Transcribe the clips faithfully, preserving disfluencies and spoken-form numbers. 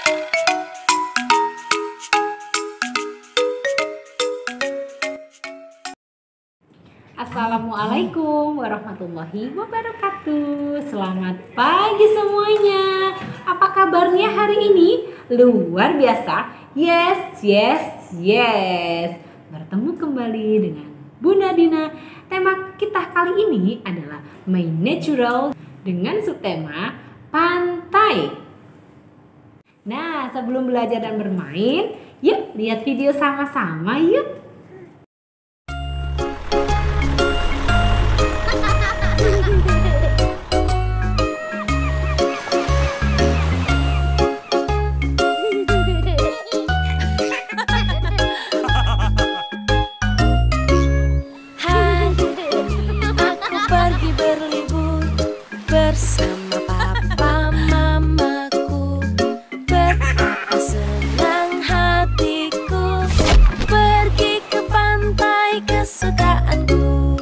Assalamualaikum warahmatullahi wabarakatuh. Selamat pagi semuanya. Apa kabarnya hari ini? Luar biasa. Yes, yes, yes. Bertemu kembali dengan Bunda Dina. Tema kita kali ini adalah My Natural dengan subtema pantai. Nah, sebelum belajar dan bermain, yuk lihat video sama-sama yuk. Bersama papa mamaku, betapa senang hatiku pergi ke pantai kesukaanku.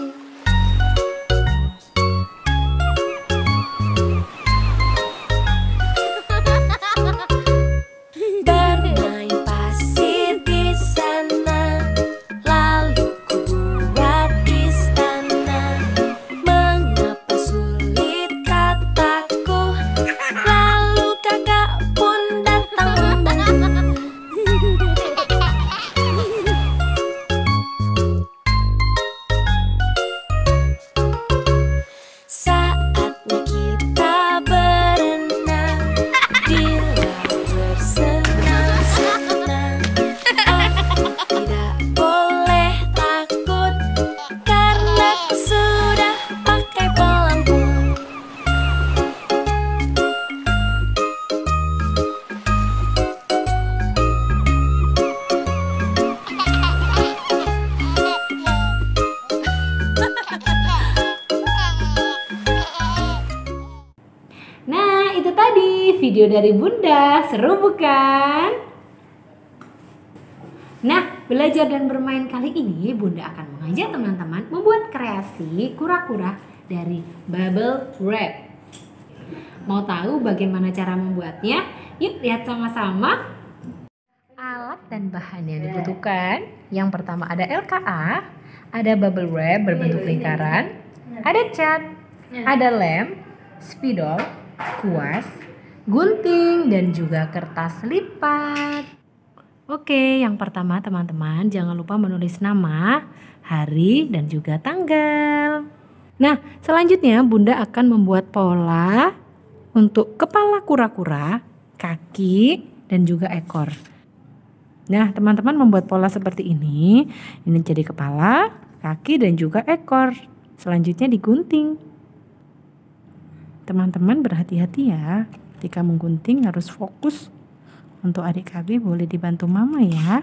Bermain pasir di sana, lalu ku buat istana. Mengapa sulit kataku, lalu kakak pun datang membantu. Saatnya kita berenang di laut bersenang-senang. Aku tidak boleh takut karena aku sudah pakai pelampung. Nah, itu tadi video dari Bunda. Seru bukan? Nah, belajar dan bermain kali ini Bunda akan mengajak teman-teman membuat kreasi kura-kura dari bubble wrap. Mau tahu bagaimana cara membuatnya? Yuk lihat sama-sama. Alat dan bahan yang dibutuhkan. Yang pertama ada L K A, ada bubble wrap berbentuk lingkaran, ada cat, ada lem, spidol, kuas, gunting, dan juga kertas lipat. Oke, yang pertama teman-teman jangan lupa menulis nama, hari, dan juga tanggal. Nah, selanjutnya Bunda akan membuat pola untuk kepala kura-kura, kaki, dan juga ekor. Nah, teman-teman membuat pola seperti ini. Ini jadi kepala, kaki, dan juga ekor. Selanjutnya digunting. Teman-teman berhati-hati ya. Ketika menggunting harus fokus. Untuk adik K B boleh dibantu mama ya.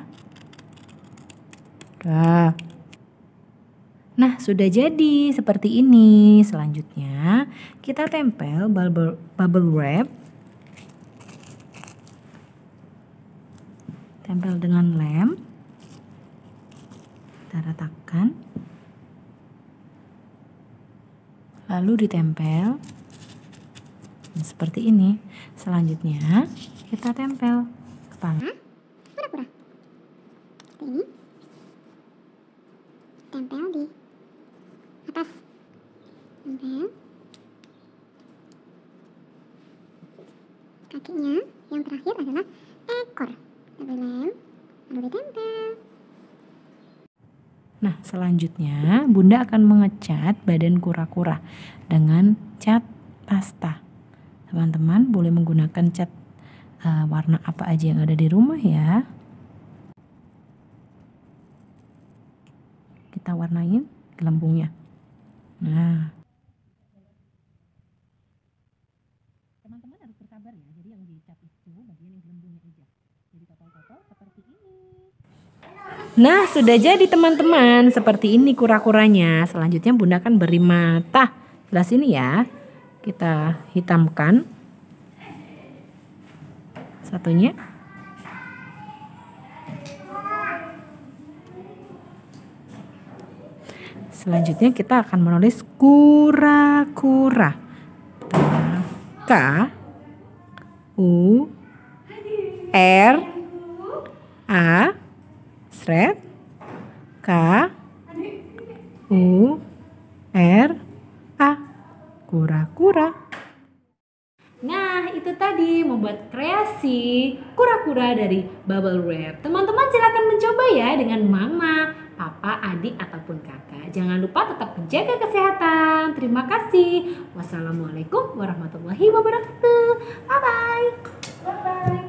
Nah, nah sudah jadi seperti ini. Selanjutnya kita tempel bubble, bubble wrap. Tempel dengan lem. Kita ratakan. Lalu ditempel. Seperti ini. Selanjutnya kita tempel kepala kura-kura. Ini tempel di atas. Tempel kakinya. Yang terakhir adalah ekor. Lalu lem, lalu ditempel. Nah, selanjutnya Bunda akan mengecat badan kura-kura dengan cat pasta. Teman-teman boleh menggunakan cat uh, warna apa aja yang ada di rumah ya. Kita warnain gelembungnya. Nah, teman-teman harus bersabar ya. Jadi yang dicat itu bagian yang gelembungnya aja. Jadi total-total seperti ini. Nah, sudah jadi teman-teman. Seperti ini kura-kuranya. Selanjutnya Bunda akan beri mata. Sebelah sini ya. Kita hitamkan satunya. Selanjutnya kita akan menulis kura-kura. K U R A sret K U R A kura-kura. Nah, itu tadi membuat kreasi kura-kura dari bubble wrap. Teman-teman silakan mencoba ya dengan mama, papa, adik, ataupun kakak. Jangan lupa tetap menjaga kesehatan. Terima kasih. Wassalamualaikum warahmatullahi wabarakatuh. Bye-bye. Bye-bye.